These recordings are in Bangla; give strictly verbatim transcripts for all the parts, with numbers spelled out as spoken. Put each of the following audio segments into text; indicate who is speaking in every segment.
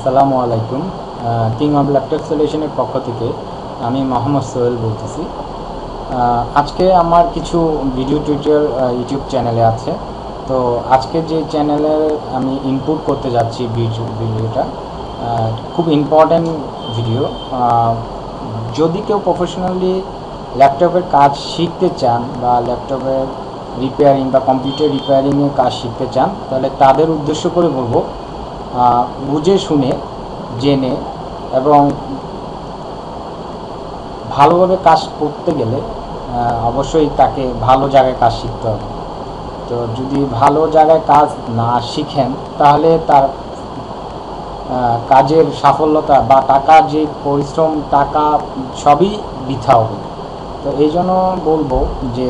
Speaker 1: আসসালামু আলাইকুম। কিং অফ ল্যাপটপ সলিউশনের পক্ষ থেকে আমি মোহাম্মদ সোহেল বলতেছি। আজকে আমার কিছু ভিডিও টিউটোরিয়াল ইউটিউব চ্যানেলে আছে। তো আজকে যে চ্যানেলে আমি ইনপুট করতে যাচ্ছি ভিডিও ভিডিওটা খুব ইম্পর্ট্যান্ট ভিডিও। যদি কেউ প্রফেশনালি ল্যাপটপের কাজ শিখতে চান বা ল্যাপটপের রিপেয়ারিং বা কম্পিউটার রিপেয়ারিংয়ের কাজ শিখতে চান, তাহলে তাদের উদ্দেশ্য করে বলবো, বুঝে শুনে জেনে এবং ভালোভাবে কাজ করতে গেলে অবশ্যই তাকে ভালো জায়গায় কাজ শিখতে হবে। তো যদি ভালো জায়গায় কাজ না শিখেন তাহলে তার কাজের সাফল্যতা বা টাকা যে পরিশ্রম টাকা সবই বৃথা হবে। তো এই জন্য বলবো যে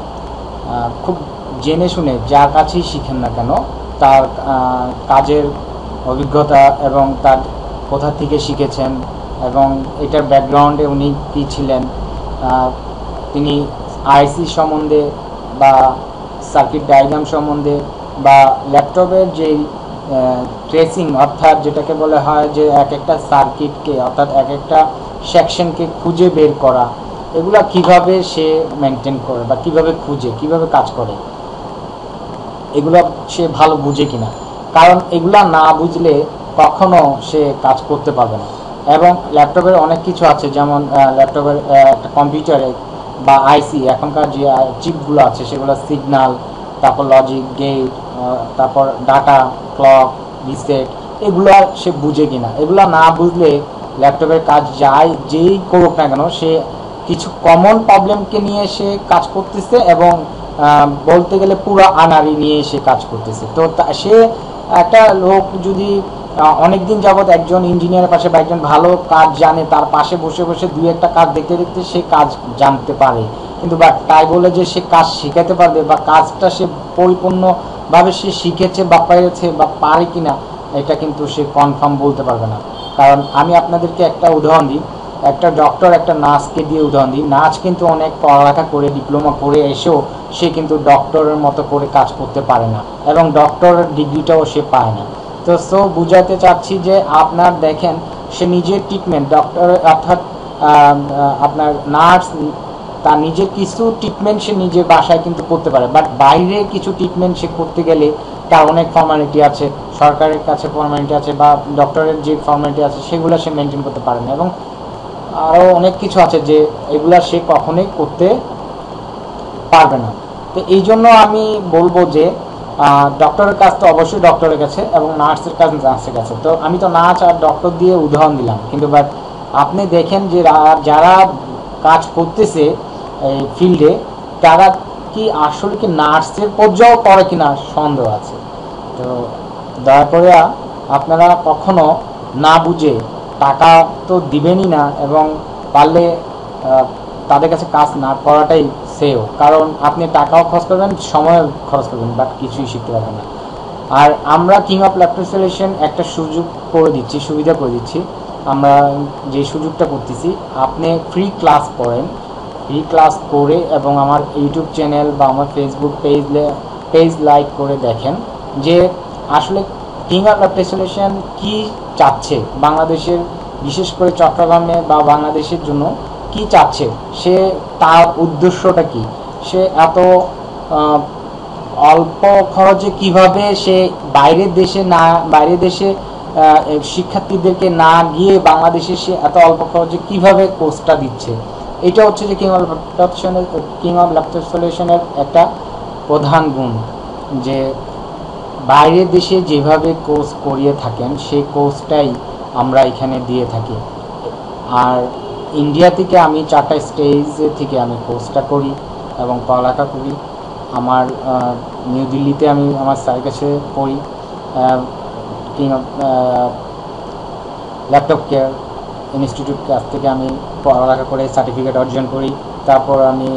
Speaker 1: খুব জেনে শুনে যার কাছেই শিখেন না কেন তার কাজের অভিজ্ঞতা এবং তার কোথা থেকে শিখেছেন এবং এটার ব্যাকগ্রাউন্ডে উনি কী ছিলেন, তিনি আইসি সম্বন্ধে বা সার্কিট ডায়াগ্রাম সম্বন্ধে বা ল্যাপটপের যে ট্রেসিং অর্থাৎ যেটাকে বলা হয় যে এক একটা সার্কিটকে অর্থাৎ এক একটা সেকশনকে খুঁজে বের করা, এগুলা কিভাবে সে মেনটেন করে বা কিভাবে খুঁজে কিভাবে কাজ করে, এগুলো সে ভালো বুঝে কিনা। কারণ এগুলা না বুঝলে কখনো সে কাজ করতে পারবে না। এবং ল্যাপটপের অনেক কিছু আছে, যেমন ল্যাপটপের একটা কম্পিউটারে বা আইসি এখনকার যে চিপগুলো আছে সেগুলো সিগন্যাল, তারপর লজিক গেট, তারপর ডাটা ক্লক রিসেট, এগুলো সে বুঝে কিনা। এগুলো না বুঝলে ল্যাপটপের কাজ যাই যেই করুক না কেন সে কিছু কমন প্রবলেমকে নিয়ে সে কাজ করতেছে এবং বলতে গেলে পুরো আনাড়ি নিয়ে সে কাজ করতেছে। তো সে একটা লোক যদি অনেক দিন যাবৎ একজন ইঞ্জিনিয়ারের পাশে বা একজন ভালো কাজ জানে তার পাশে বসে বসে দুই একটা কাজ দেখতে দেখতে সে কাজ জানতে পারে, কিন্তু বা তাই বলে যে সে কাজ শেখাতে পারবে বা কাজটা সে পরিপূর্ণভাবে সে শিখেছে বা পেরেছে বা পারে কিনা এটা কিন্তু সে কনফার্ম বলতে পারবে না। কারণ আমি আপনাদেরকে একটা উদাহরণ দিই, একটা ডক্টর একটা নার্সকে দিয়ে উদাহরণ দিই। নার্স কিন্তু অনেক পড়ালেখা করে ডিপ্লোমা করে এসেও সে কিন্তু ডক্টরের মতো করে কাজ করতে পারে না এবং ডক্টরের ডিগ্রিটাও সে পায় না। তো সো বুঝাতে চাচ্ছি যে আপনার দেখেন সে নিজের ট্রিটমেন্ট ডক্টর অর্থাৎ আপনার নার্স তার নিজের কিছু ট্রিটমেন্ট সে নিজের বাসায় কিন্তু করতে পারে, বাট বাইরে কিছু ট্রিটমেন্ট সে করতে গেলে তার অনেক ফর্মালিটি আছে, সরকারের কাছে ফর্মালিটি আছে বা ডক্টরের যে ফর্মালিটি আছে সেগুলো সে মেনটেন করতে পারে না এবং আরও অনেক কিছু আছে যে এগুলা সে কখনোই করতে পারবে না। তো এই জন্য আমি বলবো যে ডক্টরের কাজ তো অবশ্যই ডক্টরের কাছে এবং নার্সের কাজ নার্সের কাছে। তো আমি তো নার্স আর ডক্টর দিয়ে উদাহরণ দিলাম, কিন্তু বাট আপনি দেখেন যে যারা কাজ করতেছে এই ফিল্ডে তারা কি আসলে কি নার্সের পর্যায়েও করে কিনা সন্দেহ আছে। তো দয়া করে আপনারা কখনো না বুঝে টাকা তো দিবেনই না এবং পারলে তাদের কাছে কাজ না করাটাই সেও, কারণ আপনি টাকাও খরচ করবেন সময় খরচ করবেন বাট কিছুই শিখতে পারবেন না। আর আমরা কিং অফ ল্যাপটপ সলিউশন একটা সুযোগ করে দিচ্ছি, সুবিধা করে দিচ্ছি। আমরা যে সুযোগটা করতেছি, আপনি ফ্রি ক্লাস করেন, ফ্রি ক্লাস করে এবং আমার ইউটিউব চ্যানেল বা আমার ফেসবুক পেজ পেজ লাইক করে দেখেন যে আসলে কিং অফ ল্যাপটপ সলিউশন কী চাচ্ছে, বাংলাদেশের বিশেষ করে চট্টগ্রামে বা বাংলাদেশের জন্য কি চাচ্ছে, সে তার উদ্দেশ্যটা কি, সে এত অল্প খরচে কিভাবে সে বাইরের দেশে না বাইরের দেশে শিক্ষার্থীদেরকে না গিয়ে বাংলাদেশে সে এত অল্প খরচে কিভাবে কোর্সটা দিচ্ছে। এটা হচ্ছে যে king of laptop king of laptop সলিউশনের একটা প্রধান গুণ, যে বাইরের দেশে যেভাবে কোর্স করিয়ে থাকেন সেই কোর্সটাই আমরা এখানে দিয়ে থাকি। আর ইন্ডিয়া থেকে আমি চারটা স্টেজ থেকে আমি কোর্সটা করি এবং পড়ালেখা করি। আমার নিউ দিল্লিতে আমি আমার স্যারের কাছে পড়ি, king of laptop care institute কাছ থেকে আমি পড়ালেখা করে সার্টিফিকেট অর্জন করি। তারপর আমি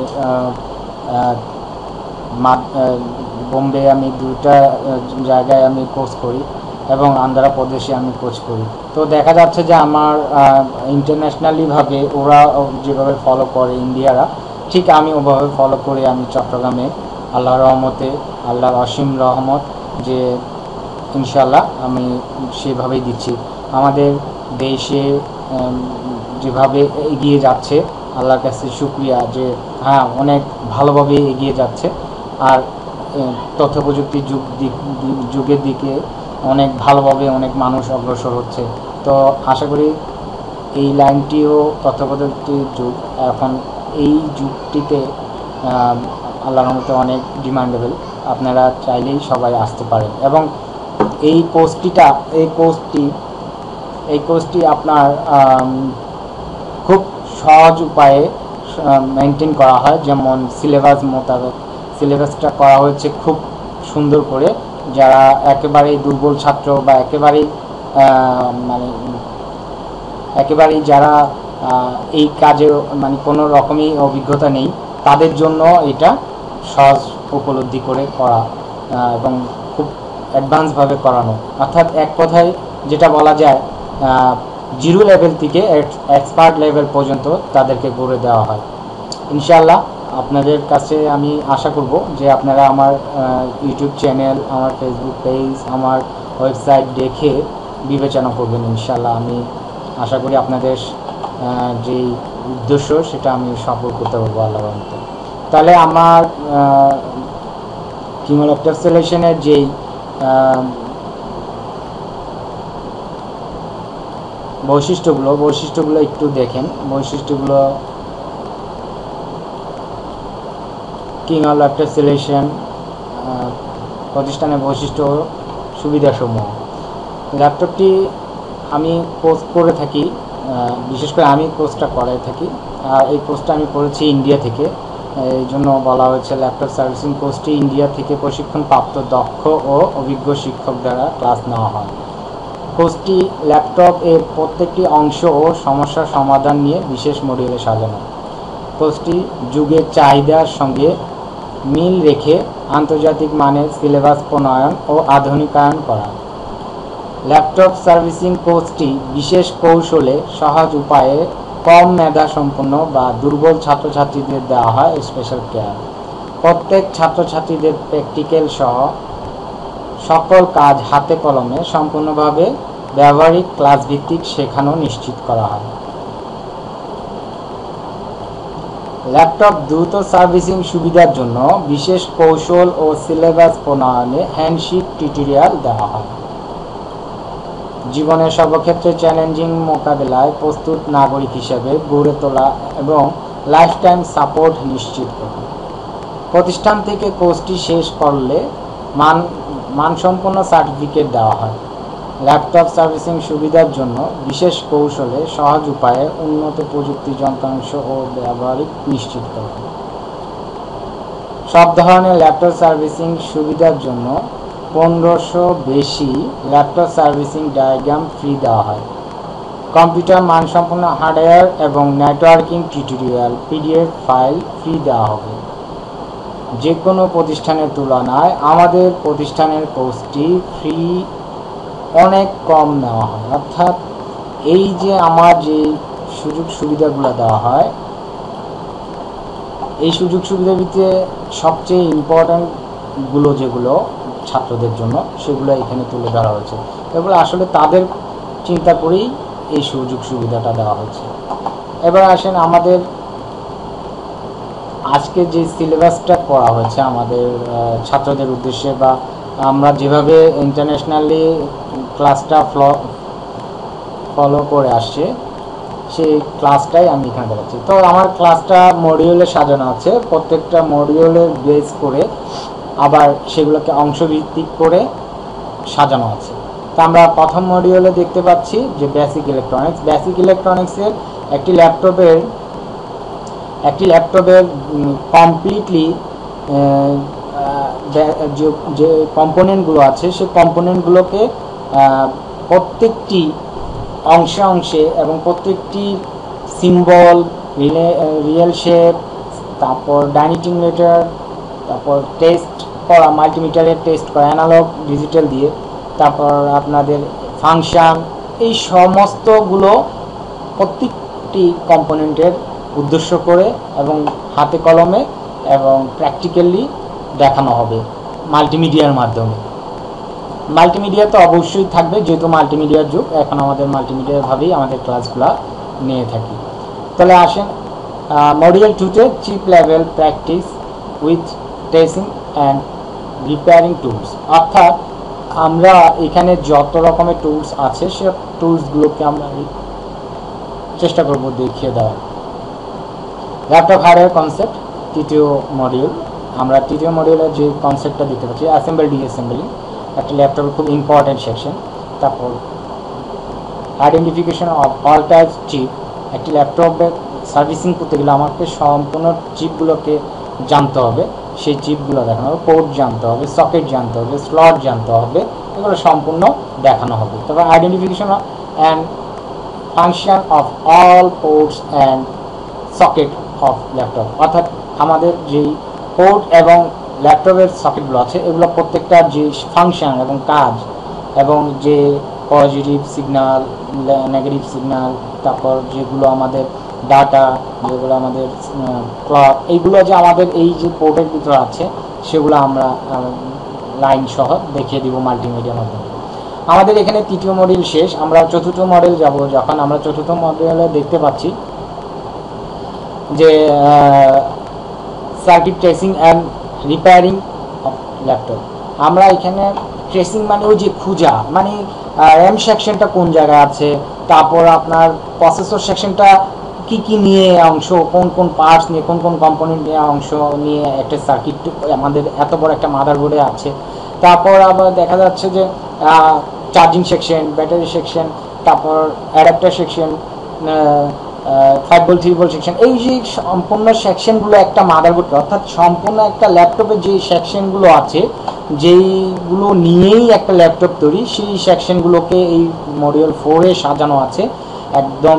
Speaker 1: বোম্বে আমি দুইটা জায়গায় আমি কোর্স করি এবং আন্ধ্রপ্রদেশে আমি কোচ করি। তো দেখা যাচ্ছে যে আমার ইন্টারন্যাশনালিভাবে ওরা যেভাবে ফলো করে ইন্ডিয়ারা, ঠিক আমি ওভাবে ফলো করে আমি চট্টগ্রামে আল্লাহর রহমতে আল্লাহর অসীম রহমত যে ইনশাল্লাহ আমি সেভাবেই দিচ্ছি। আমাদের দেশে যেভাবে এগিয়ে যাচ্ছে, আল্লাহর কাছে শুকরিয়া যে হ্যাঁ অনেক ভালোভাবে এগিয়ে যাচ্ছে। আর তথ্য প্রযুক্তির যুগ দিক যুগের দিকে অনেক ভালোভাবে অনেক মানুষ অগ্রসর হচ্ছে। তো আশা করি এই লাইনটিও তথ্য প্রযুক্তির যুগ, এখন এই যুগটিতে আল্লাহর রহমতে অনেক ডিমান্ডেবল। আপনারা চাইলেই সবাই আসতে পারেন এবং এই কোর্সটিটা এই কোর্সটি এই কোর্সটি আপনার খুব সহজ উপায়ে মেনটেন করা হয়। যেমন সিলেবাস মোতাবেক সিলেবাসটা করা হয়েছে খুব সুন্দর করে। যারা একেবারেই দুর্বল ছাত্র বা একেবারেই মানে একেবারেই যারা এই কাজে মানে কোনো রকমই অভিজ্ঞতা নেই, তাদের জন্য এটা সহজ উপলব্ধি করে করা এবং খুব অ্যাডভান্সভাবে করানো। অর্থাৎ এক কথায় যেটা বলা যায়, জিরো লেভেল থেকে এক্সপার্ট লেভেল পর্যন্ত তাদেরকে গড়ে দেওয়া হয়। ইনশাআল্লাহ আপনাদের কাছে আমি আশা করব যে আপনারা আমার ইউটিউব চ্যানেল, আমার ফেসবুক পেজ, আমার ওয়েবসাইট দেখে বিবেচনা করবেন। ইনশাআল্লাহ আমি আশা করি আপনাদের যেই উদ্দেশ্য সেটা আমি সফল করতে পারবো আল্লাহর রহমতে। তাহলে আমার কিংবা ল্যাপটপ সলিউশনের যেই বৈশিষ্ট্যগুলো বৈশিষ্ট্যগুলো একটু দেখেন। বৈশিষ্ট্যগুলো কিংবা ল্যাপটপ সলিউশন প্রতিষ্ঠানের বৈশিষ্ট্য সুবিধাসমূহ। ল্যাপটপটি আমি কোর্স করে থাকি, বিশেষ করে আমি কোর্সটা করাই থাকি। আর এই কোর্সটা আমি করেছি ইন্ডিয়া থেকে, এই জন্য বলা হয়েছে ল্যাপটপ সার্ভিসিং কোর্সটি ইন্ডিয়া থেকে প্রশিক্ষণপ্রাপ্ত দক্ষ ও অভিজ্ঞ শিক্ষক দ্বারা ক্লাস নেওয়া হয়। কোর্সটি ল্যাপটপ এর প্রত্যেকটি অংশ ও সমস্যার সমাধান নিয়ে বিশেষ মডিউলে সাজানো। কোর্সটি যুগের চাহিদার সঙ্গে মিল রেখে আন্তর্জাতিক মানের সিলেবাস প্রণয়ন ও আধুনিকায়ন করা। ল্যাপটপ সার্ভিসিং কোর্সটি বিশেষ কৌশলে সহজ উপায়ে কম মেধা সম্পন্ন বা দুর্বল ছাত্রছাত্রীদের দেওয়া হয় স্পেশাল কেয়ার। প্রত্যেক ছাত্রছাত্রীদের প্র্যাকটিক্যাল সহ সকল কাজ হাতে কলমে সম্পূর্ণভাবে ব্যবহারিক ক্লাস ভিত্তিক শেখানো নিশ্চিত করা হয়। ল্যাপটপ দ্রুত সার্ভিসিং সুবিধার জন্য বিশেষ কৌশল ও সিলেবাস প্রণয়নে হ্যান্ডশিট টিউটোরিয়াল দেওয়া হয়। জীবনের সর্বক্ষেত্রে চ্যালেঞ্জিং মোকাবেলায় প্রস্তুত নাগরিক হিসেবে গড়ে তোলা এবং লাইফ টাইম সাপোর্ট নিশ্চিত করা। প্রতিষ্ঠান থেকে কোর্সটি শেষ করলে মান মানসম্পন্ন সার্টিফিকেট দেওয়া হয়। ল্যাপটপ সার্ভিসিং সুবিধার জন্য বিশেষ কৌশলে সহজ উপায়ে উন্নত প্রযুক্তি যন্ত্রাংশ ও ব্যবহারিক নিশ্চিত করা। সব ধরনের ল্যাপটপ সার্ভিসিং সুবিধার জন্য পনেরোশো বেশি ল্যাপটপ সার্ভিসিং ডায়াগ্রাম ফ্রি দেওয়া হয়। কম্পিউটার মানসম্পন্ন হার্ডওয়্যার এবং networking tutorial PDF file free দেওয়া হবে। যে কোনো প্রতিষ্ঠানের তুলনায় আমাদের প্রতিষ্ঠানের কোর্সটি ফ্রি অনেক কম নেওয়া হয়। অর্থাৎ এই যে আমার যে সুযোগ সুবিধাগুলো দেওয়া হয়, এই সুযোগ সুবিধার ভিতরে সবচেয়ে ইম্পর্ট্যান্টগুলো যেগুলো ছাত্রদের জন্য, সেগুলো এখানে তুলে ধরা হয়েছে। এগুলো আসলে তাদের চিন্তা করেই এই সুযোগ সুবিধাটা দেওয়া হয়েছে। এবার আসেন আমাদের আজকে যে সিলেবাসটা করা হয়েছে আমাদের ছাত্রদের উদ্দেশ্যে, বা আমরা যেভাবে ইন্টারন্যাশনালি ক্লাসটা ফলো করে আসছে সেই ক্লাসটাই আমি এখানে দেখাচ্ছি। তো আমার ক্লাসটা মডিউলে সাজানো আছে, প্রত্যেকটা মডিউলের বেস করে আবার সেগুলোকে অংশভিত্তিক করে সাজানো আছে। তো আমরা প্রথম মডিউলে দেখতে পাচ্ছি যে বেসিক ইলেকট্রনিক্স। বেসিক ইলেকট্রনিক্সের একটি ল্যাপটপের একটি ল্যাপটপের কমপ্লিটলি যে কম্পোনেন্টগুলো আছে সেই কম্পোনেন্টগুলোকে প্রত্যেকটি অংশে অংশে এবং প্রত্যেকটি সিম্বল, রিয়েল শেপ, তারপর ডাইনিটিংলেটার, তারপর টেস্ট করা, মাল্টিমিটারের টেস্ট করা অ্যানালগ ডিজিটাল দিয়ে, তারপর আপনাদের ফাংশন, এই সমস্তগুলো প্রত্যেকটি কম্পোনেন্টের উদ্দেশ্য করে এবং হাতে কলমে এবং প্র্যাকটিক্যালি দেখানো হবে মাল্টিমিডিয়ার মাধ্যমে। মাল্টিমিডিয়া তো অবশ্যই থাকবে, যেহেতু মাল্টিমিডিয়ার যুগ, এখন আমাদের মাল্টিমিডিয়াভাবেই আমাদের ক্লাসগুলো নিয়ে থাকি। তাহলে আসেন মডিউল টুতে chip level practice with testing and repairing tools, অর্থাৎ আমরা এখানে যত রকমের টুলস আছে সে টুলসগুলোকে আমরা চেষ্টা করব দেখিয়ে দেওয়ার। ল্যাপটপ হার্ডওয়্যার কনসেপ্ট তৃতীয় মডিউল, আমরা তৃতীয় মডিউলের যে কনসেপ্টটা দিতে পারছি অ্যাসেম্বল ডিঅ্যাসেম্বলি, একটা ল্যাপটপের খুব ইম্পর্টেন্ট সেকশন। তারপর identification of all types chip, একটি ল্যাপটপের সার্ভিসিং করতে গেলে আমাকে সম্পূর্ণ চিপগুলোকে জানতে হবে, সেই চিপগুলো দেখানো হবে, পোর্ট জানতে হবে, সকেট জানতে হবে, স্লট জানতে হবে, এগুলো সম্পূর্ণ দেখানো হবে। তারপর identification and function of all ports and socket of laptop, অর্থাৎ আমাদের যেই পোর্ট এবং ল্যাপটপের সকেটগুলো আছে এগুলো প্রত্যেকটার যে ফাংশন এবং কাজ এবং যে পজিটিভ সিগন্যাল, নেগেটিভ সিগন্যাল, তারপর যেগুলো আমাদের ডাটা, যেগুলো আমাদের ক্লক, এইগুলো যে আমাদের এই যে পোর্টের ভিতরে আছে সেগুলো আমরা লাইন সহ দেখিয়ে দিব মাল্টিমিডিয়ার মাধ্যমে। আমাদের এখানে তৃতীয় মডিউল শেষ, আমরা চতুর্থ মডিউল যাব। যখন আমরা চতুর্থ মডিউলে দেখতে পাচ্ছি যে circuit tracing and repairing of laptop, আমরা এখানে ট্রেসিং মানে ওই যে খুঁজা, মানে র্যাম সেকশনটা কোন জায়গায় আছে, তারপর আপনার প্রসেসর সেকশনটা কি কি নিয়ে অংশ, কোন কোন পার্টস নিয়ে, কোন কোন কম্পোনেন্ট নিয়ে অংশ নিয়ে একটা সার্কিট আমাদের এত বড় একটা মাদারবোর্ডে আছে। তারপর আবার দেখা যাচ্ছে যে চার্জিং সেকশন, ব্যাটারি সেকশন, তারপর adapter section, five volt three volt section, এই যে সম্পূর্ণ সেকশনগুলো একটা মাদারবোর্ডে, অর্থাৎ সম্পূর্ণ একটা ল্যাপটপের যে সেকশনগুলো আছে যেইগুলো নিয়েই একটা ল্যাপটপ তৈরি, সেই সেকশনগুলোকে এই মডিউল ফোরে সাজানো আছে। একদম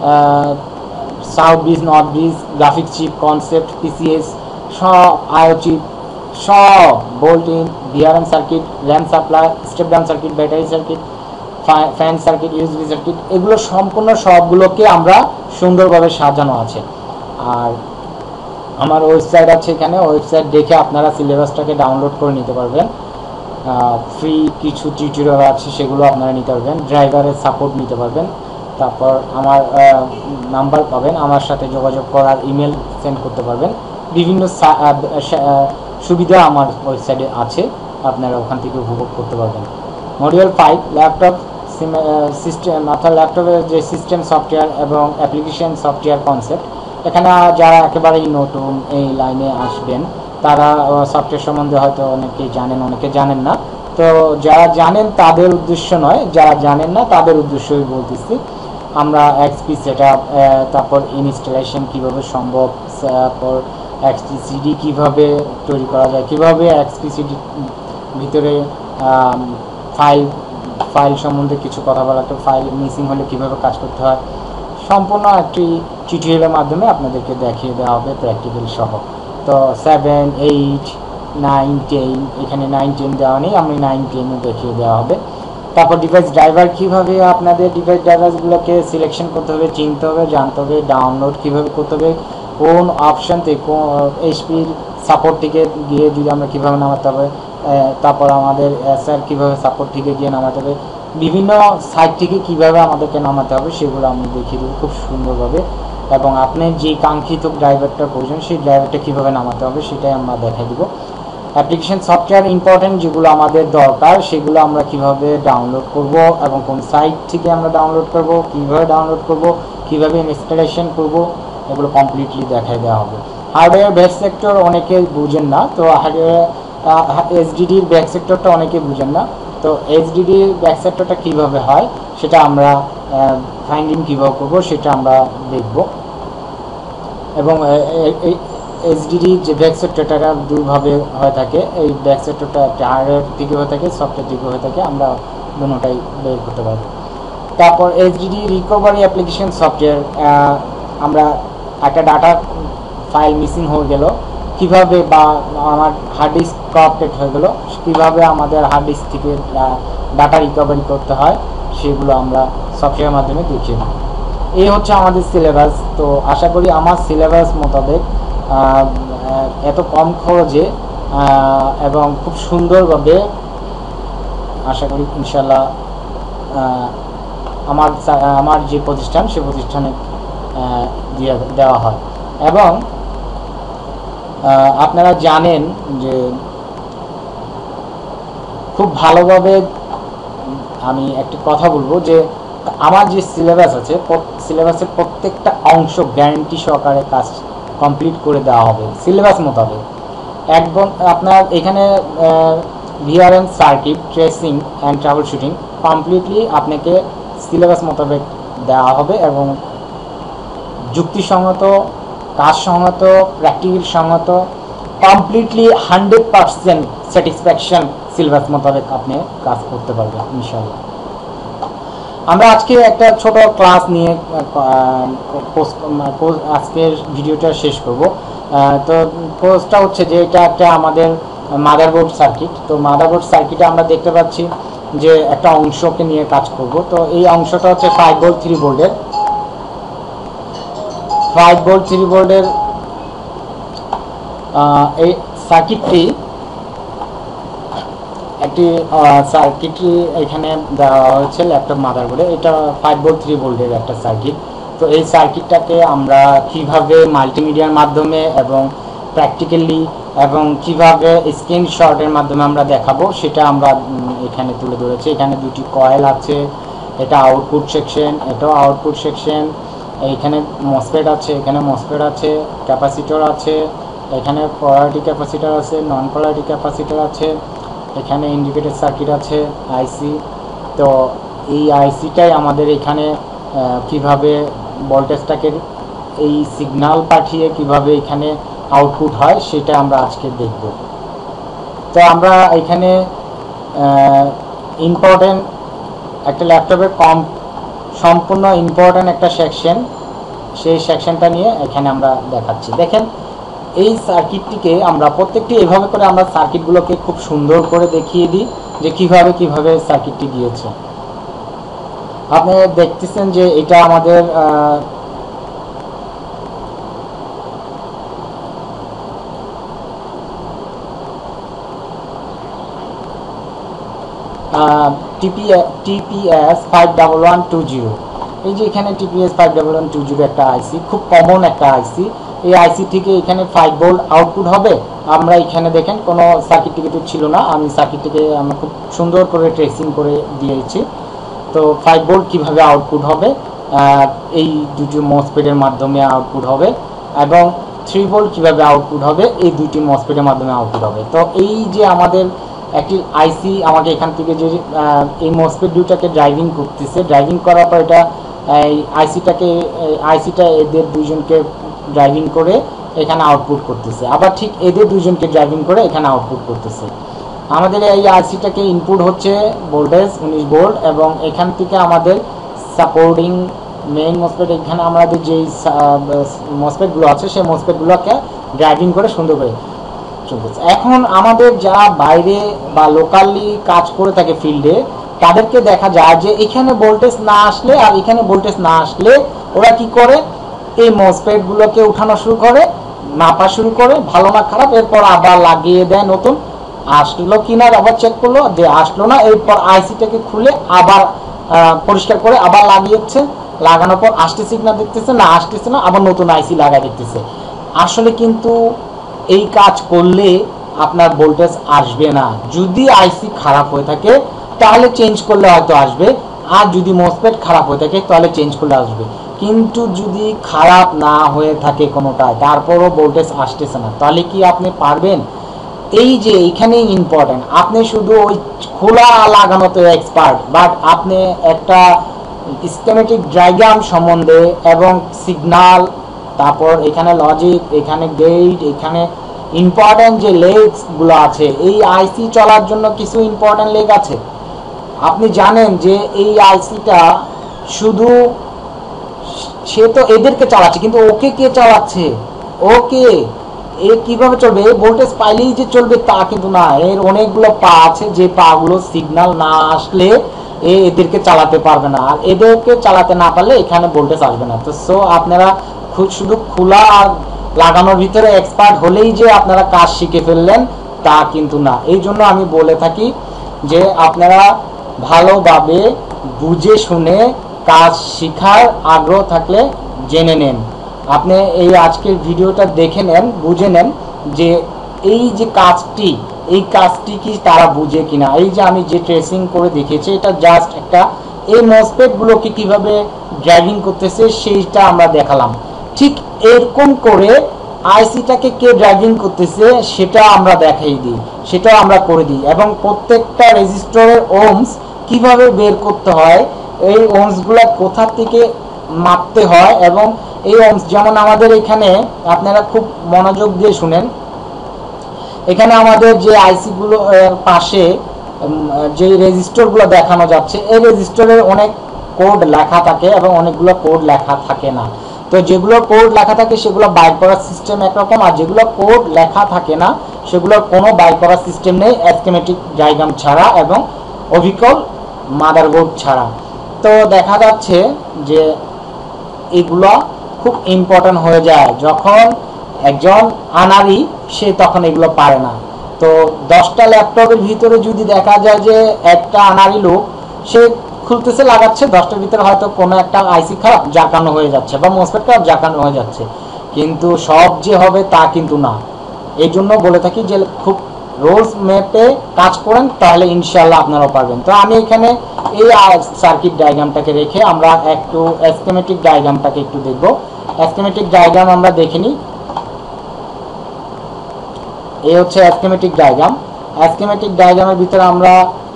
Speaker 1: south bridge, north bridge, graphic chip, concept, PCS, সব আইও চিপ, সব bolt in, VRM circuit, RAM supply, step down circuit, battery circuit, fan circuit, USB circuit, এগুলো সম্পূর্ণ সবগুলোকে আমরা সুন্দরভাবে সাজানো আছে। আর আমার ওয়েবসাইট আছে, এখানে ওয়েবসাইট দেখে আপনারা সিলেবাসটাকে ডাউনলোড করে নিতে পারবেন। ফ্রি কিছু টিউটোরিয়াল আছে সেগুলো আপনারা নিতে পারবেন, ড্রাইভারের সাপোর্ট নিতে পারবেন। তারপর আমার নাম্বার পাবেন, আমার সাথে যোগাযোগ করার ইমেল সেন্ড করতে পারবেন। বিভিন্ন সুবিধা আমার ওয়েবসাইটে আছে, আপনারা ওখান থেকে উপভোগ করতে পারবেন। মডিউল ফাইভ ল্যাপটপ সিস্টেম, অর্থাৎ ল্যাপটপের যে সিস্টেম সফটওয়্যার এবং অ্যাপ্লিকেশন সফটওয়্যার কনসেপ্ট, এখানে যারা একেবারেই নতুন এই লাইনে আসবেন তারা সফটওয়্যার সম্বন্ধে হয়তো অনেকেই জানেন, অনেকে জানেন না। তো যারা জানেন তাদের উদ্দেশ্য নয়, যারা জানেন না তাদের উদ্দেশ্যই বলতেছি। আমরা এক্সপি সেটআপ, তারপর ইনস্টলেশন কিভাবে সম্ভব, তারপর এক্সপি সিডি কিভাবে তৈরি করা যায়, কিভাবে এক্সপি সিডি ভিতরে ফাইল ফাইল সম্বন্ধে কিছু কথা বলা, তো ফাইল মিসিং হলে কিভাবে কাজ করতে হয়, সম্পূর্ণ একটি টিউটোরিয়ালের মাধ্যমে আপনাদেরকে দেখিয়ে দেওয়া হবে প্র্যাকটিক্যাল সহ। তো সেভেন, এইট, নাইন, টেন, এখানে নাইন টেন দেওয়া নেই, আমি নাইন টেনও দেখিয়ে দেওয়া হবে। তারপর ডিভাইস ড্রাইভার কীভাবে আপনাদের ডিভাইস ড্রাইভারগুলোকে সিলেকশন করতে হবে, চিনতে হবে, জানতে হবে, ডাউনলোড কীভাবে করতে হবে, কোন অপশান থেকে, কোন এইচপির সাপোর্ট থেকে গিয়ে যদি আমরা কীভাবে নামাতে হবে, তারপর আমাদের এসআর কীভাবে সাপোর্ট থেকে গিয়ে নামাতে হবে, বিভিন্ন সাইট থেকে কীভাবে আমাদেরকে নামাতে হবে সেগুলো আমি দেখিয়ে দেবো খুব সুন্দরভাবে। এবং আপনার যে কাঙ্ক্ষিত ড্রাইভারটা প্রয়োজন সেই ড্রাইভারটা কীভাবে নামাতে হবে সেটাই আমরা দেখাই দিব। অ্যাপ্লিকেশন সফটওয়্যার ইম্পর্টেন্ট যেগুলো আমাদের দরকার সেগুলো আমরা কিভাবে ডাউনলোড করব এবং কোন সাইট থেকে আমরা ডাউনলোড করব, কিভাবে ডাউনলোড করব, কিভাবে ইনস্টলেশন করব, এগুলো কমপ্লিটলি দেখাই দেওয়া হবে। হার্ডওয়্যার ব্যাক সেক্টর অনেকে বুঝেন না, তো হার্ডওয়্যার এইচডিডির ব্যাক সেক্টরটা অনেকে বুঝেন না, তো এইচডিডির ব্যাক সেক্টরটা কীভাবে হয় সেটা আমরা ফাইন্ডিং কীভাবে করবো সেটা আমরা দেখব। এবং এইচডিডি যে ব্যাক সেক্টরটা দুইভাবে হয়ে থাকে, এই ব্যাক সেক্টরটা একটা হার্ডওয়্যার দিকে হয়ে থাকে, সফটওয়্যার দিকে হয়ে থাকে, আমরা দুটোটাই বের করতে পারবো। তারপর এইচডিডি রিকভারি অ্যাপ্লিকেশন সফটওয়্যার, আমরা একটা ডাটা ফাইল মিসিং হয়ে গেল কিভাবে, বা আমার হার্ড ডিস্ক করাপ্টেড হয়ে গেল কীভাবে আমাদের হার্ড ডিস্ক থেকে ডাটা রিকভারি করতে হয় সেগুলো আমরা সফটওয়্যারের মাধ্যমে দেখিয়ে দেব। এই হচ্ছে আমাদের সিলেবাস। তো আশা করি আমার সিলেবাস মোতাবেক এত কম খরচে এবং খুব সুন্দরভাবে আশা করি ইনশাল্লাহ আমার আমার যে প্রতিষ্ঠান সে প্রতিষ্ঠানে দিয়ে দেওয়া হয়। এবং আপনারা জানেন যে খুব ভালোভাবে আমি একটা কথা বলবো যে আমার যে সিলেবাস আছে সিলেবাসের প্রত্যেকটা অংশ গ্যারান্টি সহকারে কাজ কমপ্লিট করে দেওয়া হবে সিলেবাস মোতাবেক। একদম আপনার এখানে VRM circuit tracing and troubleshooting completely আপনাকে সিলেবাস মোতাবেক দেওয়া হবে এবং যুক্তিসঙ্গত, কাজসঙ্গত, প্র্যাকটিক্যাল সঙ্গত, completely hundred percent satisfaction syllabus মোতাবেক আপনি কাজ করতে পারবেন ইনশাআল্লাহ। আমরা আজকে একটা ছোট ক্লাস নিয়ে আজকের ভিডিওটা শেষ করব। তো কোর্সটা হচ্ছে যে এটা একটা আমাদের মাদারবোর্ড সার্কিট। তো মাদারবোর্ড সার্কিটে আমরা দেখতে পাচ্ছি যে একটা অংশকে নিয়ে কাজ করব। তো এই অংশটা হচ্ছে ফাইভ ভোল্ট থ্রি ভোল্টের ফাইভ ভোল্ট থ্রি ভোল্টের এই সার্কিটটি একটি সার্কিটটি এখানে দেওয়া হয়েছে ল্যাপটপ মাদারবোর্ডে। এটা ফাইভ ভোল্ট থ্রি ভোল্টের একটা সার্কিট। তো এই সার্কিটটাকে আমরা কিভাবে মাল্টিমিডিয়ার মাধ্যমে এবং প্র্যাকটিক্যালি এবং কিভাবে স্ক্রিনশটের মাধ্যমে আমরা দেখাবো সেটা আমরা এখানে তুলে ধরেছি। এখানে দুটি কয়েল আছে, এটা আউটপুট সেকশন, এটাও আউটপুট সেকশন। এখানে মসফেট আছে, এখানে মসফেট আছে, ক্যাপাসিটর আছে, এখানে পোলারিটি ক্যাপাসিটর আছে, নন পোলারিটি ক্যাপাসিটর আছে, এখানে ইন্ডিকেটর সার্কিট আছে, আইসি। তো এই আইসিটাই আমাদের এখানে কিভাবে ভোল্টেজটাকে এই সিগন্যাল পাঠিয়ে কিভাবে এখানে আউটপুট হয় সেটা আমরা আজকে দেখব। তো আমরা এখানে ইম্পর্টেন্ট একটা ল্যাপটপের কম সম্পূর্ণ ইম্পর্টেন্ট একটা সেকশন, সেই সেকশনটা নিয়ে এখানে আমরা দেখাচ্ছি। দেখেন এই সার্কিটটিকে আমরা প্রত্যেকটি এভাবে করে আমরা সার্কিটগুলোকে খুব সুন্দর করে দেখিয়ে দিই যে কিভাবে কিভাবে সার্কিটটি গিয়েছে। আপনি দেখতেছেন যে এটা আমাদের TPS five double one two zero. এই যে এখানে TPS five double one two zero একটা আইসি, খুব কমন একটা আইসি। এই আইসি থেকে এখানে ফাইভ ভোল্ট আউটপুট হবে। আমরা এখানে দেখেন কোনো সার্কিট টিকিট ছিল না, আমি সার্কিটটিকে আমরা খুব সুন্দর করে ট্রেসিং করে দিয়েছি। তো ফাইভ ভোল্ট কীভাবে আউটপুট হবে, এই দুটি মসফেটের মাধ্যমে আউটপুট হবে, এবং থ্রি ভোল্ট কীভাবে আউটপুট হবে, এই দুটি মসফেটের মাধ্যমে আউটপুট হবে। তো এই যে আমাদের একটি আইসি আমাকে এখান থেকে যে এই মসফেট দুটাকে ড্রাইভিং করতেছে, ড্রাইভিং করার পর এটা এই আইসিটাকে আইসিটা এদের দুইজনকে ড্রাইভিং করে এখানে আউটপুট করতেছে, আবার ঠিক এদের দুইজনকে ড্রাইভিং করে এখানে আউটপুট করতেছে। আমাদের এই আইসিটাকে ইনপুট হচ্ছে ভোল্টেজ উনিশ ভোল্ট, এবং এখান থেকে আমাদের সাপোর্টিং মেইন মসফেট, এখানে আমাদের যেই মসফেটগুলো আছে সেই মসফেটগুলোকে ড্রাইভিং করে সুন্দর করে চলতেছে। এখন আমাদের যারা বাইরে বা লোকালি কাজ করে থাকে ফিল্ডে, তাদেরকে দেখা যায় যে এখানে ভোল্টেজ না আসলে আর এখানে ভোল্টেজ না আসলে ওরা কি করে, এই মসফেটগুলোকে উঠানো শুরু করে, মাপা শুরু করে, ভালো না খারাপ, এরপর আবার লাগিয়ে দেয় নতুন। আসলো কিনা আবার চেক করলো, যে আসলো না, এরপর আইসিটাকে খুলে আবার পরিষ্কার করে আবার লাগিয়েছে, লাগানোর পর আসতেছে কিনা দেখতেছে, না আসতেছে না, আবার নতুন আইসি লাগাই দেখতেছে। আসলে কিন্তু এই কাজ করলে আপনার ভোল্টেজ আসবে না। যদি আইসি খারাপ হয়ে থাকে তাহলে চেঞ্জ করলে হয়তো আসবে, আর যদি মসফেট খারাপ হয়ে থাকে তাহলে চেঞ্জ করলে আসবে। কিন্তু যদি খারাপ না হয়ে থাকে কোনোটায়, তারপরও ভোল্টেজ আসতেছে না, তাহলে কি আপনি পারবেন? এই যে এইখানেই ইম্পর্টেন্ট, আপনি শুধু ওই খোলা লাগানোতে এক্সপার্ট, বাট আপনি একটা স্কিমেটিক ডায়াগ্রাম সম্বন্ধে এবং সিগন্যাল, তারপর এখানে লজিক, এখানে গেট, এখানে ইম্পর্টেন্ট যে লেগসগুলো আছে, এই আইসি চলার জন্য কিছু ইম্পর্টেন্ট লেগ আছে। আপনি জানেন যে এই আইসিটা শুধু সে তো এদেরকে চালাচ্ছে, কিন্তু ওকে কে চালাচ্ছে? ওকে এ কিভাবে চলবে? এই ভোল্টেজ পাইলেই যে চলবে তা কিন্তু না, এর অনেকগুলো পা আছে, যে পাগুলো সিগন্যাল না আসলে এ এদেরকে চালাতে পারবে না, আর এদেরকে চালাতে না পারলে এখানে ভোল্টেজ আসবে না। তো সো আপনারা খুব শুধু খোলা আর লাগানোর ভিতরে এক্সপার্ট হলেই যে আপনারা কাজ শিখে ফেললেন তা কিন্তু না। এই জন্য আমি বলে থাকি যে আপনারা ভালোভাবে বুঝে শুনে কাজ শেখার আগ্রহ থাকলে জেনে নেন। আপনি এই আজকের ভিডিওটা দেখে নেন, বুঝে নেন যে এই যে কাজটি এই কাজটি কি তারা বুঝে কিনা। এই যে আমি যে ট্রেসিং করে দেখিয়েছি এটা জাস্ট একটা এই মসফেটগুলোকে কিভাবে ড্রাইভিং করতেছে সেইটা আমরা দেখালাম। ঠিক এরকম করে আইসিটাকে কে ড্রাইভিং করতেছে সেটা আমরা দেখাই দিই, সেটাও আমরা করে দিই। এবং প্রত্যেকটা রেজিস্টরের ওহমস কিভাবে বের করতে হয়, এই ওহমসগুলো কোথা থেকে মাপতে হয়, এবং এই ওহমস যেমন আমাদের এখানে আপনারা খুব মনোযোগ দিয়ে শুনেন। এখানে আমাদের যে আইসিগুলো পাশে যে রেজিস্টরগুলো দেখানো যাচ্ছে এই রেজিস্টরের অনেক কোড লেখা থাকে এবং অনেকগুলো কোড লেখা থাকে না। তো যেগুলো কোড লেখা থাকে সেগুলো বাইর করার সিস্টেম একরকম, আর যেগুলো কোড লেখা থাকে না সেগুলোর কোনো বাইর করার সিস্টেম নেই স্কিমেটিক ডায়াগ্রাম ছাড়া এবং অবিকল মাদারবোর্ড ছাড়া। তো দেখা যাচ্ছে যে এগুলো খুব ইম্পর্টেন্ট হয়ে যায় যখন একজন আনারি সে তখন এগুলো পারে না। তো দশটা ল্যাপটপের ভিতরে যদি দেখা যায় যে একটা আনারি লোক সে খুলতেছে লাগাচ্ছে, দশটার ভিতরে হয়তো কোনো একটা আইসি খারাপ জাকানো হয়ে যাচ্ছে বা মসফেট খারাপ জাকানো হয়ে যাচ্ছে, কিন্তু সব যে হবে তা কিন্তু না। এই জন্য বলে থাকি যে খুব রোলস ম্যাপে কাজ করেন তাহলে ইনশাল্লাহ আপনারাও পারবেন। তো আমি এখানে এই সার্কিট ডায়াগ্রামটাকে রেখে আমরা একটু স্কিমেটিক ডায়াগ্রামটাকে একটু দেখব। স্কিমেটিক ডায়াগ্রাম আমরা দেখে নিই। এই হচ্ছে স্কিমেটিক ডায়াগ্রাম। স্কিমেটিক ডায়াগ্রামের ভিতরে আমরা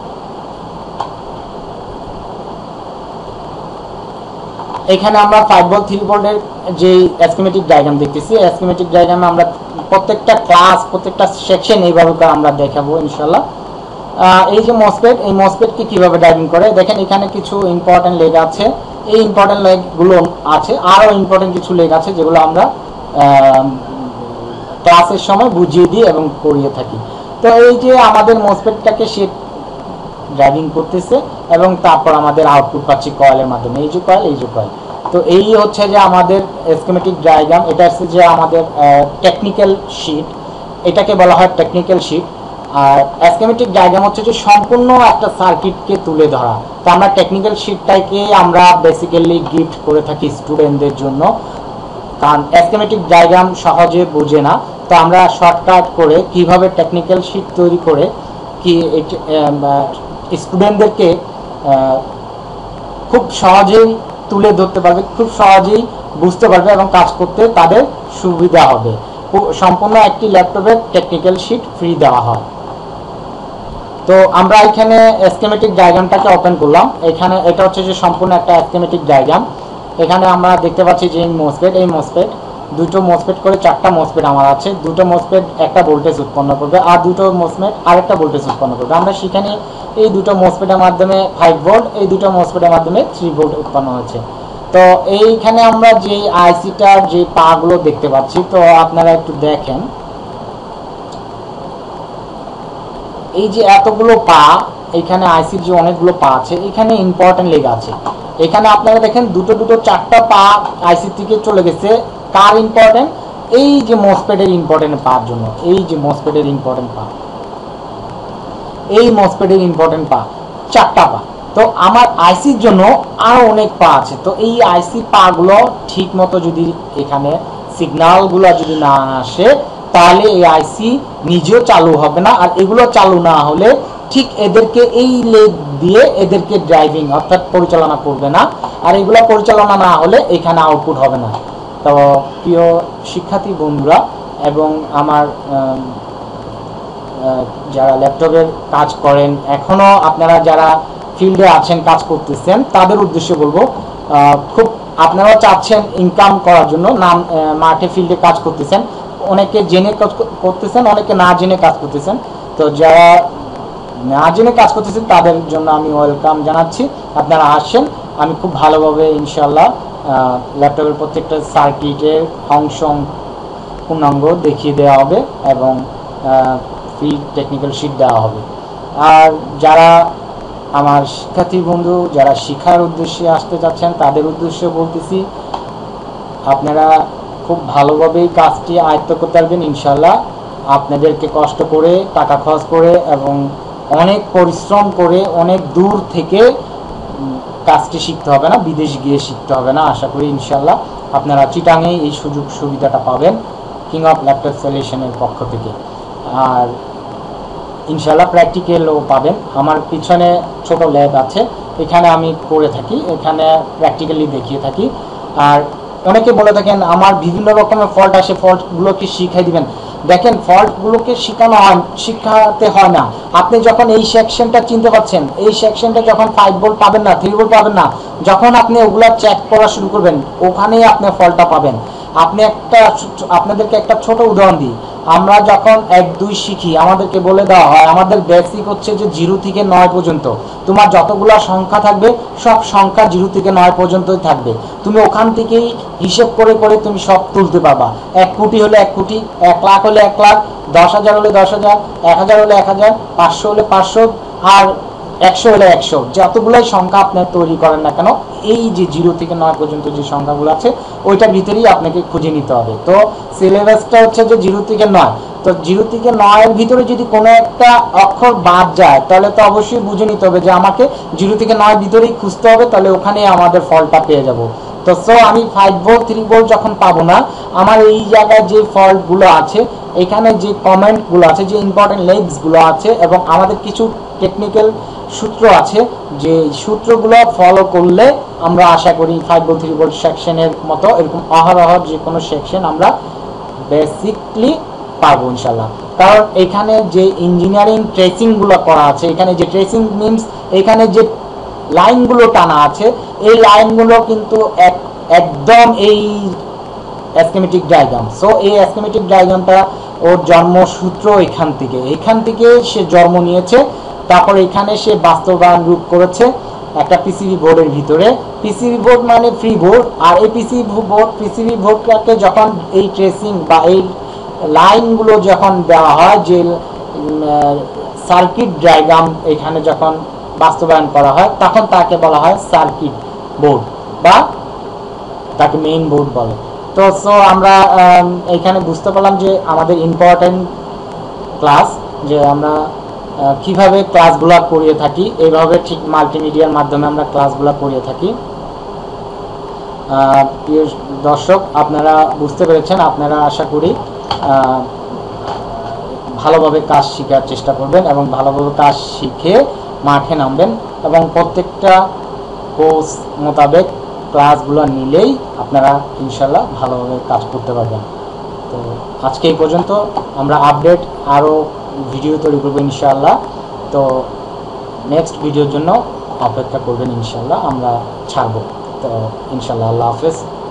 Speaker 1: এখানে আমরা ফাইভ ভোল্ট থ্রি ভোল্টের যে স্কিমেটিক ডায়াগ্রাম দেখতেছি, স্কিমেটিক ডায়াগ্রামে আমরা প্রত্যেকটা ক্লাস প্রত্যেকটা সেকশন এইভাবে আমরা দেখাবো ইনশাল্লাহ। এই যে মসফেট, এই মসফেটকে কিভাবে ড্রাইভিং করে দেখেন। এখানে কিছু ইম্পর্টেন্ট লেগ আছে, এই ইম্পর্টেন্ট লেগগুলো আছে, আরও ইম্পর্টেন্ট কিছু লেগ আছে যেগুলো আমরা ক্লাসের সময় বুঝিয়ে দিই এবং করিয়ে থাকি। তো এই যে আমাদের মসফেটটাকে সে ড্রাইভিং করতেছে এবং তারপর আমাদের আউটপুট পাচ্ছি কয়েলের মাধ্যমে, এই যে কয়েল এই যে কয়েল। তো এই হচ্ছে যে আমাদের স্কিমেটিক ডায়াগ্রাম, এটা হচ্ছে যে আমাদের টেকনিক্যাল শিট, এটাকে বলা হয় টেকনিক্যাল শিট। আর স্কিমেটিক ডায়াগ্রাম হচ্ছে যে সম্পূর্ণ একটা সার্কিটকে তুলে ধরা। তো আমরা টেকনিক্যাল শিটটাকে আমরা বেসিক্যালি গিফট করে থাকি স্টুডেন্টদের জন্য, কারণ স্কিমেটিক ডায়াগ্রাম সহজে বোঝে না। তো আমরা শর্টকাট করে কিভাবে টেকনিক্যাল শিট তৈরি করে কি স্টুডেন্টদেরকে খুব সহজেই তুলে ধরতে পারবে, খুব সহজেই বুঝতে পারবে এবং কাজ করতে তাদের সুবিধা হবে। সম্পূর্ণ একটি ল্যাপটপের টেকনিক্যাল শিট ফ্রি দেওয়া হয়। তো আমরা এখানে স্কিমেটিক ডায়াগ্রামটাকে ওপেন করলাম। এখানে এটা হচ্ছে যে সম্পূর্ণ একটা স্কিমেটিক ডায়াগ্রাম। এখানে আমরা দেখতে পাচ্ছি যে এই মসফেট, এই মসফেট দুটো মসফেট করে চারটা মসফেট আমার আছে। দুটো মসফেট একটা ভোল্টেজ উৎপন্ন করবে আর দুটো মসফেট আরেকটা ভোল্টেজ উৎপন্ন করবে। আমরা সেখানে এই দুটো মসফেটের মাধ্যমে ফাইভ ভোল্ট, এই দুটো মসফেটের মাধ্যমে থ্রি ভোল্ট উৎপন্ন হয়েছে। তো এইখানে আমরা যে আইসিটার যে পা গুলো দেখতে পাচ্ছি, তো আপনারা একটু দেখেন এই যে এতগুলো পা, এখানে আইসির যে অনেকগুলো পা আছে, এখানে ইম্পর্টেন্ট লেগ আছে। এখানে আপনারা দেখেন দুটো দুটো চারটা পা আইসি থেকে চলে গেছে। কার ইম্পর্টেন্ট? এই যে মসফেটের ইম্পর্টেন্ট পার জন্য, এই যে মসফেটের ইম্পর্টেন্ট পা, এই মসফেটের ইম্পর্টেন্ট পা চারটা পা। তো আমার আইসির জন্য আরো অনেক পা আছে। তো এই আইসি পা গুলো ঠিক মতো যদি এখানে সিগন্যাল গুলো যদি না আসে তাহলে এই আইসি নিজেও চালু হবে না। আর এগুলো চালু না হলে ঠিক এদেরকে এই লেগ দিয়ে এদেরকে ড্রাইভিং অর্থাৎ পরিচালনা করবে না। আর এগুলো পরিচালনা না হলে এখানে আউটপুট হবে না। তো প্রিয় শিক্ষার্থী বন্ধুরা এবং আমার যারা ল্যাপটপের কাজ করেন, এখনো আপনারা যারা ফিল্ডে আছেন কাজ করতেছেন, তাদের উদ্দেশ্যে বলবো খুব আপনারাও চাচ্ছেন ইনকাম করার জন্য, নাম মাঠে ফিল্ডে কাজ করতেছেন, অনেকে জেনে কাজ করতেছেন, অনেকে না জেনে কাজ করতেছেন। তো যারা না জেনে কাজ করতেছেন তাদের জন্য আমি ওয়েলকাম জানাচ্ছি। আপনারা আসেন, আমি খুব ভালোভাবে ইনশাল্লাহ ল্যাপটপের প্রত্যেকটা সার্কিটের অংশ পূর্ণাঙ্গ দেখিয়ে দেওয়া হবে এবং ফ্রি টেকনিক্যাল শিট দেওয়া হবে। আর যারা আমার শিক্ষার্থী বন্ধু যারা শিক্ষার উদ্দেশ্যে আসতে চাচ্ছেন তাদের উদ্দেশ্যে বলতেছি, আপনারা খুব ভালোভাবেই কাজটি আয়ত্ত করতে পারবেন ইনশাল্লাহ। আপনাদেরকে কষ্ট করে টাকা খরচ করে এবং অনেক পরিশ্রম করে অনেক দূর থেকে কাজটি শিখতে হবে না, বিদেশ গিয়ে শিখতে হবে না। আশা করি ইনশাল্লাহ আপনারা চিটাঙে এই সুযোগ সুবিধাটা পাবেন কিং অফ ল্যাপটপ সলিউশনের পক্ষ থেকে। আর ইনশাল্লাহ প্র্যাকটিক্যালও পাবেন। আমার পিছনে ছোট ল্যাব আছে, এখানে আমি করে থাকি, এখানে প্র্যাকটিক্যালি দেখিয়ে থাকি। আর অনেকে বলে থাকেন আমার বিভিন্ন রকমের ফল্ট আসে, ফল্টগুলোকে শিখাই দিবেন। দেখেন, ফল্টগুলোকে শেখানো হয়, শিখাতে হয় না। আপনি যখন এই সেকশনটা চিনতে পারছেন, এই সেকশনটা যখন ফাইভ ভোল্ট পাবেন না, থ্রি ভোল্ট পাবেন না, যখন আপনি ওগুলা চেক করা শুরু করবেন, ওখানেই আপনি ফল্টটা পাবেন। আপনি একটা আপনাদেরকে একটা ছোট উদাহরণ দিই। আমরা যখন এক দুই শিখি, আমাদেরকে বলে দেওয়া হয় আমাদের বেসিক হচ্ছে যে জিরো থেকে নয় পর্যন্ত। তোমার যতগুলো সংখ্যা থাকবে সব সংখ্যা জিরো থেকে নয় পর্যন্তই থাকবে। তুমি ওখান থেকেই হিসেব করে করে তুমি সব তুলতে পারবা। এক কোটি হলে এক কোটি, এক লাখ হলে এক লাখ, দশ হাজার হলে দশ হাজার, এক হাজার হলে এক হাজার, পাঁচশো হলে পাঁচশো, আর একশো হলে একশো। যতগুলাই সংখ্যা আপনি তৈরি করেন না কেন, এই যে জিরো থেকে নয় পর্যন্ত যে সংখ্যাগুলো আছে ওইটার ভিতরেই আপনাকে খুঁজে নিতে হবে। তো সিলেবাসটা হচ্ছে যে জিরো থেকে নয়। তো জিরো থেকে নয়ের ভিতরে যদি কোনো একটা অক্ষর বাদ যায় তাহলে তো অবশ্যই বুঝে নিতে হবে যে আমাকে জিরো থেকে নয় ভিতরেই খুঁজতে হবে, তাহলে ওখানে আমাদের ফলটা পেয়ে যাব। তো সো আমি ফাইভ ভোল্ট থ্রি ভোল্ট যখন পাবো না, আমার এই জায়গায় যে ফল্টগুলো আছে, এখানে যে কমেন্টগুলো আছে, যে ইম্পর্টেন্ট লেগসগুলো আছে, এবং আমাদের কিছু টেকনিক্যাল সূত্র আছে, যে সূত্রগুলো ফলো করলে আমরা আশা করি ফাইভ ভোল্ট থ্রি ভোল্ট সেকশনের মতো এরকম অহরহ যে কোনো সেকশন আমরা বেসিকলি পারবো ইনশাল্লাহ। কারণ এখানে যে ইঞ্জিনিয়ারিং ট্রেসিংগুলো করা আছে, এখানে যে ট্রেসিং মিনস এখানে যে লাইনগুলো টানা আছে, এই লাইনগুলো কিন্তু এক একদম এই স্কিমেটিক ডায়াগ্রাম। সো এই স্কিমেটিক ডায়াগ্রামটা ওর জন্মসূত্র এখান থেকে, এখান থেকে সে জন্ম নিয়েছে। তারপর এখানে সে বাস্তবায়ন রূপ করেছে একটা পিসিবি বোর্ডের ভিতরে। পিসিবি বোর্ড মানে ফ্রি বোর্ড। আর এই পিসিবি বোর্ড পিসিবি বোর্ডটাকে যখন এই ট্রেসিং বা এই লাইনগুলো যখন দেওয়া হয়, যে সার্কিট ডায়াগ্রাম এখানে যখন বাস্তবায়ন করা হয়, তখন তাকে বলা হয় সার্কিট বোর্ড বা তাকে মেইন বোর্ড বলে। তো সো আমরা এখানে বুঝতে পারলাম যে আমাদের ইম্পর্টেন্ট ক্লাস, যে আমরা কিভাবে ক্লাসগুলো করিয়ে থাকি, এইভাবে ঠিক মাল্টিমিডিয়ার মাধ্যমে আমরা ক্লাসগুলো করিয়ে থাকি। প্রিয় দর্শক, আপনারা বুঝতে পেরেছেন। আপনারা আশা করি ভালোভাবে কাজ শেখার চেষ্টা করবেন এবং ভালোভাবে কাজ শিখে মাঠে নামবেন, এবং প্রত্যেকটা কোর্স মোতাবেক ক্লাসগুলো নিলেই আপনারা ইনশাল্লাহ ভালোভাবে কাজ করতে পারবেন। তো আজকে এই পর্যন্ত। আমরা আপডেট আরও ভিডিও তৈরি করবো ইনশাল্লাহ। তো নেক্সট ভিডিওর জন্য অপেক্ষা করবেন ইনশাল্লাহ, আমরা ছাড়বো। তো ইনশাল্লাহ আল্লাহ হাফেজ।